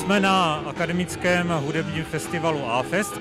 Jsme na akademickém hudebním festivalu A-Fest.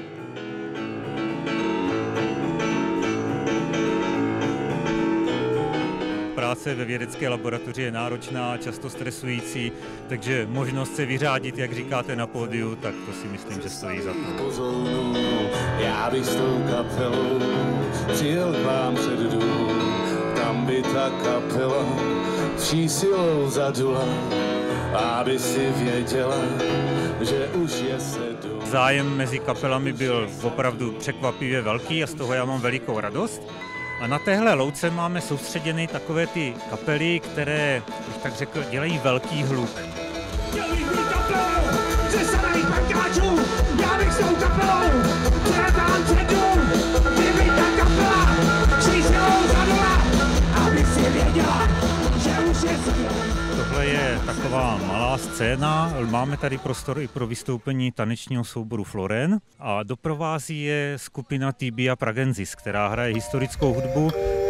Práce ve vědecké laboratoři je náročná, často stresující, takže možnost se vyřádit, jak říkáte, na pódiu, tak to si myslím, že stojí za to. Já bych s tou kapelou přijel k vám před dům, tam by ta kapela vší silou zadula, aby si věděla, že už je 7. Zájem mezi kapelami byl opravdu překvapivě velký a z toho já mám velikou radost. A na téhle louce máme soustředěny takové ty kapely, které, bych tak řekl, dělají velký hluk. Chtěl bych být kapelou přesaných parkáčů, já bych s tou kapelou před vám předu, kdyby ta kapela vší silou zadula, aby si věděla, že už je 7. Tohle je taková malá scéna, máme tady prostor i pro vystoupení tanečního souboru Floren a doprovází je skupina Tibia Pragensis, která hraje historickou hudbu.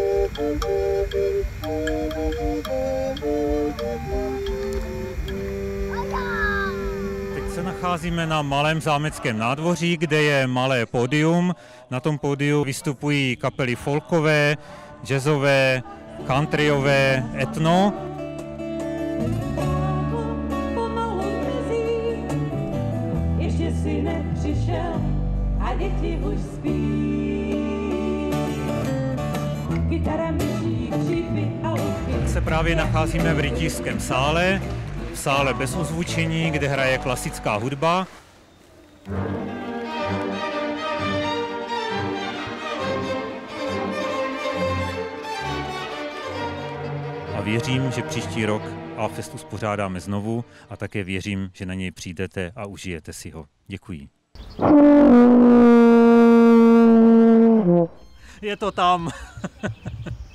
Teď se nacházíme na malém zámeckém nádvoří, kde je malé pódium. Na tom pódiu vystupují kapely folkové, jazzové, countryové, etno. Ještě si nepřišel a děti už spí. Kytara, myší, křípy a louky. Se právě nacházíme v rytířském sále, v sále bez ozvučení, kde hraje klasická hudba. A věřím, že příští rok A-Fest uspořádáme znovu a také věřím, že na něj přijdete a užijete si ho. Děkuji. Je to tam.